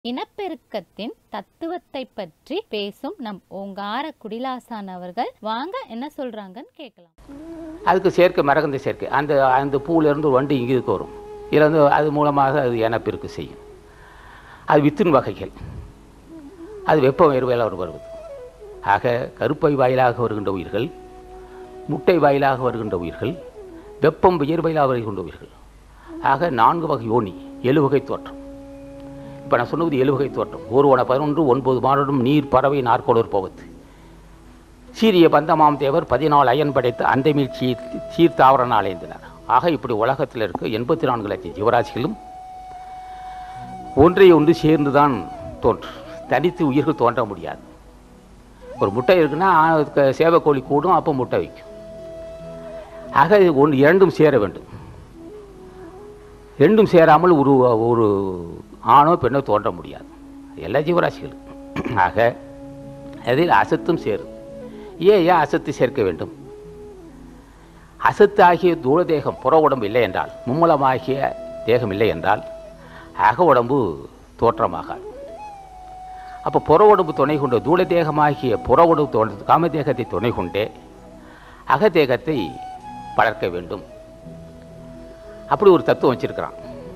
இனப்பெருக்கத்தின் தத்துவத்தை பற்றி பேசும் நம் ஓங்கார குடிலாசான் அவர்கள் வாங்க என்ன சொல்றாங்கன்னு கேட்கலாம். அதுக்கு சேர்க்கை மரகந்த சேர்க்கை அந்த பூவிலேருந்து வண்டு இங்கே வரும். இதில் வந்து அது மூலமாக அது இனப்பெருக்கு செய்யும். அது வித்தின் வகைகள், அது வெப்ப உயர்வையில் வருவது. ஆக கருப்பை வாயிலாக வருகின்ற உயிர்கள், முட்டை வாயிலாக வருகின்ற உயிர்கள், வெப்பம் வியர்வையிலாக வருகின்ற உயிர்கள். ஆக 4 வகை யோனி, 7 வகை தோற்றம். இப்போ நான் சொன்னது 7 வகை தோற்றம். 1 11 9 மாறும் நீர் பறவை நாற்கோளர் போவது. சீரிய பந்தமாம் தேவர் 14 அயன் படைத்து அந்தமிழ் சீர்தாவர நாளேந்தினார். ஆக இப்படி உலகத்தில் இருக்க 84 லட்சம் ஜீவராசிகளும் ஒன்றை ஒன்று சேர்ந்து தான் தோன்றும். தனித்து உயிர்கள் தோன்ற முடியாது. ஒரு முட்டை இருக்குன்னா சேவக்கோழி கூடும், அப்போ முட்டை வைக்கும். ஆக இரண்டும் சேர வேண்டும். ரெண்டும் சேராமல் ஒரு ஆணோ பெண்ணோ தோன்ற முடியாது எல்லா ஜீவராசிகளும். ஆக அதில் அசத்தும் சேரும். ஏன் அசத்து சேர்க்க வேண்டும்? அசத்து ஆகிய தூள தேகம் புற உடம்பு இல்லை என்றால், மும்மூலமாகிய தேகம் இல்லை என்றால் அக உடம்பு தோற்றமாகாது. அப்போ புற உடம்பு துணை கொண்டு தூள தேகமாகிய புற உடம்பு காம தேகத்தை துணை கொண்டே அகதேகத்தை வளர்க்க வேண்டும். அப்படி ஒரு தத்துவம் வச்சிருக்கிறான்.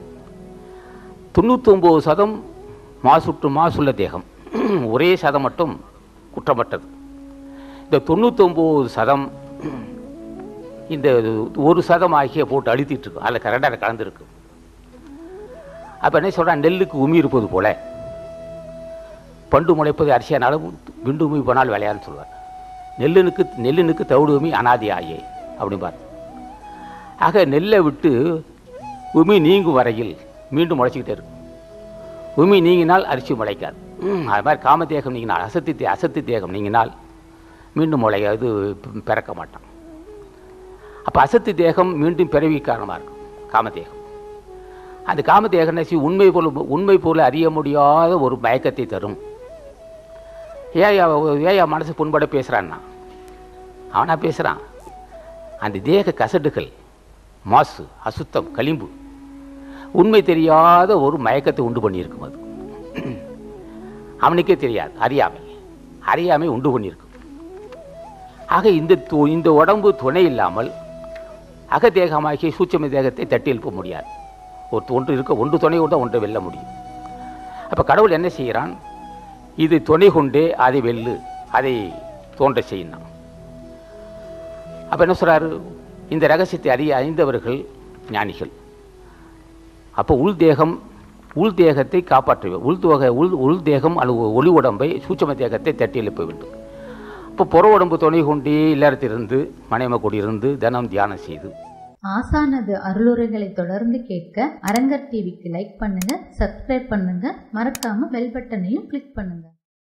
99% மாசுள்ள தேகம், ஒரே சதம் மட்டும் குற்றமற்றது. இந்த 99% இந்த 1% ஆகிய போட்டு அழுத்திட்டு இருக்கும். அதில் கரெக்டாக கலந்துருக்கு. அப்போ என்ன சொல்கிறான்? நெல்லுக்கு உமி இருப்பது போல பண்டு முளைப்பது அரிசியானாலும் விண்டு உமி போனால் விளையான்னு சொல்லுவார். நெல்லுனுக்கு தவிடு உமி அனாதியாயே அப்படிம்பார். ஆக நெல்லை விட்டு உமி நீங்கும் வரையில் மீண்டும் முளைச்சிக்கிட்டே இருக்கும். உமி நீங்கினால் அரிசி முளைக்காது. அது மாதிரி காமதேகம் நீங்கினால், அசத்து தேகம் நீங்கினால் மீண்டும் முளைக்காது, பிறக்க மாட்டான். அப்போ அசத்து தேகம் மீண்டும் பிறவி காரணமாக இருக்கும் காமதேகம். அந்த காமதேகம் நசி உண்மை போல அறிய முடியாத ஒரு மயக்கத்தை தரும். ஏயா மனசு புண்பட பேசுகிறான்னா அவனா பேசுகிறான். அந்த தேக கசடுகள், மாசு, அசுத்தம், களிம்பு உண்மை தெரியாத ஒரு மயக்கத்தை உண்டு பண்ணியிருக்கும். அது அவனுக்கே தெரியாது. அறியாமை உண்டு பண்ணியிருக்கும். ஆக இந்த உடம்பு துணை இல்லாமல் அகதேகமாகிய சூட்சும தேகத்தை தட்டி எழுப்ப முடியாது. ஒன்று துணை கொண்டு ஒன்றை வெல்ல முடியும். அப்போ கடவுள் என்ன செய்கிறான்? இது துணை கொண்டே அதை அதை தோன்ற செய்யணும். அப்போ என்ன சொல்கிறாரு? இந்த ரகசியத்தை அறிந்தவர்கள் ஞானிகள். அப்போ உள் தேகத்தை காப்பாற்றுவேன். உள் தேகம் அல்லது ஒளி உடம்பை சூட்சும தேகத்தை தட்டி எழுப்ப வேண்டும். இப்போ புற உடம்பு துணை கொண்டே இல்லறத்திலிருந்து மனைம கூடியிருந்து தினம் தியானம் செய்து ஆசானது அருளுரைகளை தொடர்ந்து கேட்க அரங்கர் டிவிக்கு லைக் பண்ணுங்க, சப்ஸ்கிரைப் பண்ணுங்க, மறக்காம பெல் பட்டனையும் கிளிக் பண்ணுங்க.